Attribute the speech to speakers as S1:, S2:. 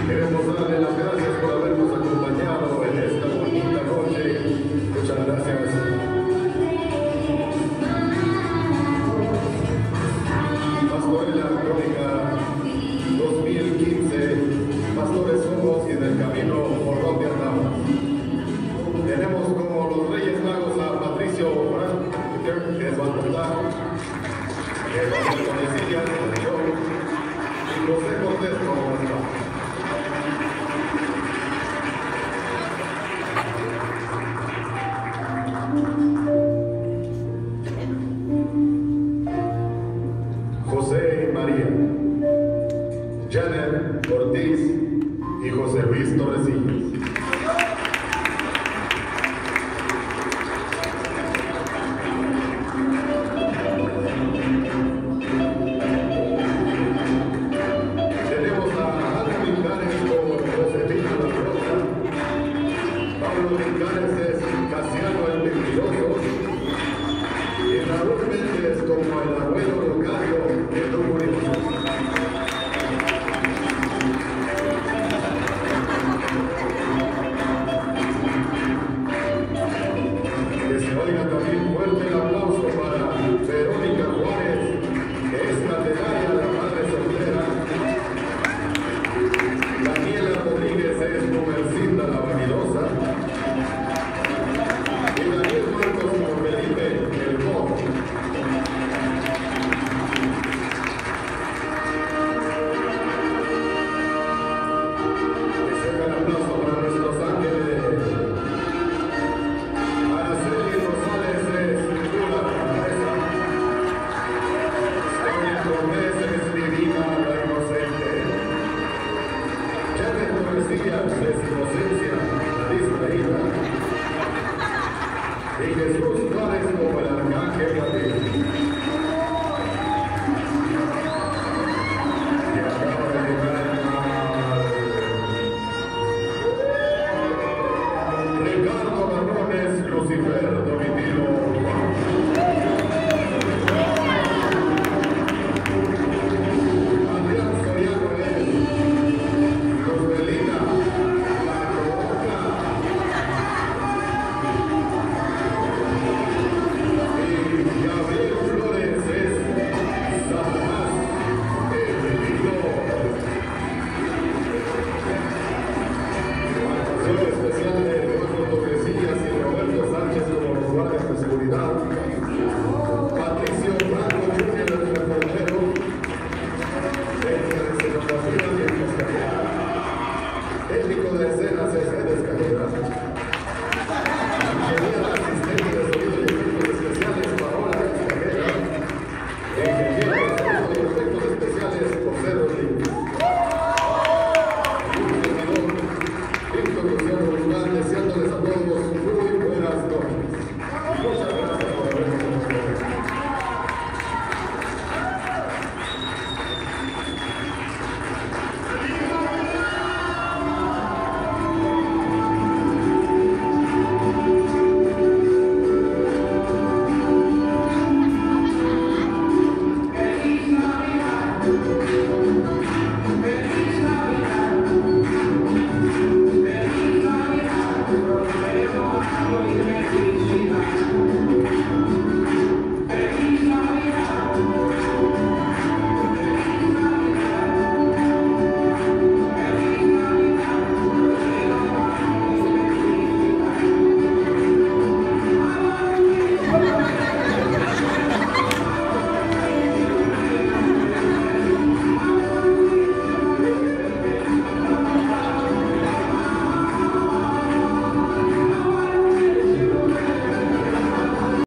S1: Queremos darle las gracias por habernos acompañado en esta bonita noche. Muchas gracias. Pastorela, Comica 2015. Pastores somos y del camino por donde andamos. Tenemos como los Reyes Magos a Patricio que es Bogotá, que es de Policía, y José Cortés como está. José y María, Janet Ortiz y José Luis Torrecillas. Tenemos a Ana Milgares como Josefina La Rosa, Pablo Milgares es Casiano el Mentiroso, y Raúl Méndez como el abuelo Locario de Tucurimán. Que se oiga también fuerte el aplauso para Verónica Juárez, que es catedrática, la madre soltera. Daniela Rodríguez es Comercinda la Vanidosa. Y Daniel Marcos como Felipe el Modo. Que se haga el aplauso para nuestros ángeles. Araceli Rosales es Lula Presa. Sonia Gómez es Divina la Inocente. Janet Torrecillas es Inocencia la Distraída. Y Jesús Juárez como el